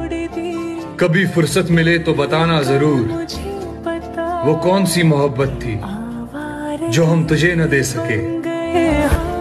कभी फुर्सत मिले तो बताना जरूर, वो कौन सी मोहब्बत थी जो हम तुझे न दे सके।